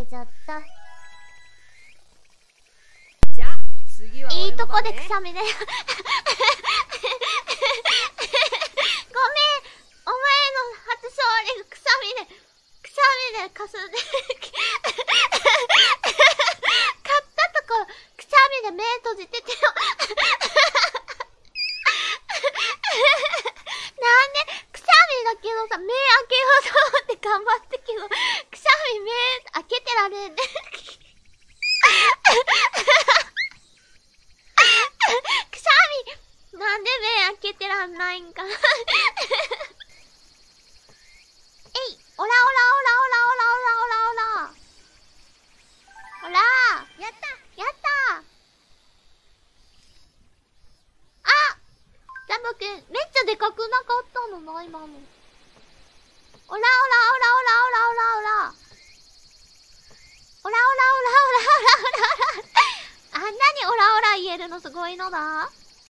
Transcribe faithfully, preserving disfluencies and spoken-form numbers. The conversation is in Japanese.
けちゃった。 じゃあ次は俺の番ね。 いいとこでくしゃみでごめん、お前の初勝利くしゃみでくしゃみでかすんで勝ったとこくしゃみで目閉じててよなんでくしゃみだけどさ、目開けようと思って頑張ってけどくしゃみ目開けてられんねくしゃみなんで目開けてらんないんかえい、オラオラオラオラオラオラオラオラオラやったやったあ、ジャムくんめっちゃでかくなかったのな今の。オラオラオラオラオラオラオラオラオラオラオラオラオラオラあんなにオラオラ言えるのすごいのだ。